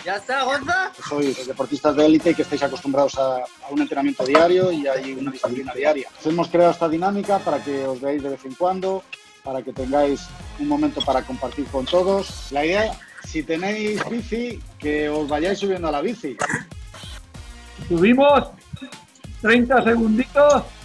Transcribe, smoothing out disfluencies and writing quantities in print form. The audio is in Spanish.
¿Ya está, Gonza? Sois deportistas de élite y que estáis acostumbrados a un entrenamiento diario y hay una disciplina diaria. Hemos creado esta dinámica para que os veáis de vez en cuando, para que tengáis un momento para compartir con todos. La idea, si tenéis bici, que os vayáis subiendo a la bici. Subimos 30 segunditos.